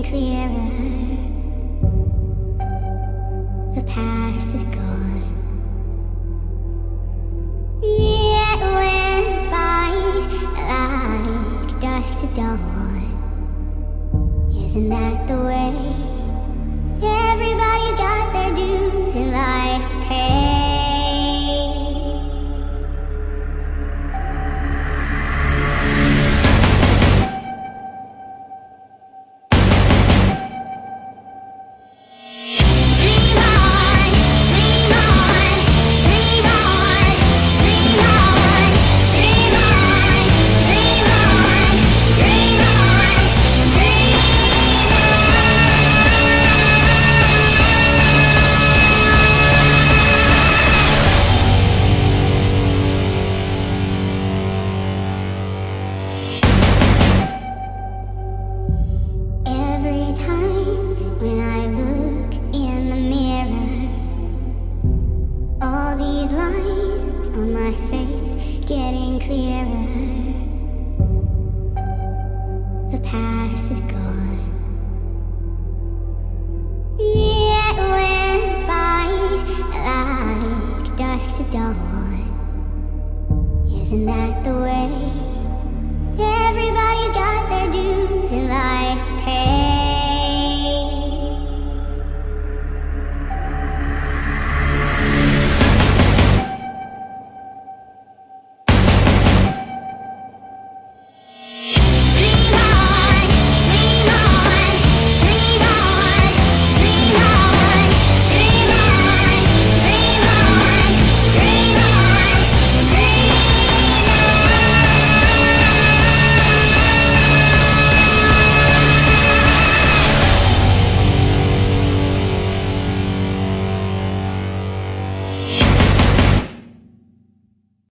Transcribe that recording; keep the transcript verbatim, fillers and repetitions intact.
clearer. The past is gone. It went by like dusk to dawn. Isn't that the way? Everybody's got their dues in life to pay. Getting clearer. The past is gone. It went by like dusk to dawn. Isn't that the way? Everybody's got their dues in life to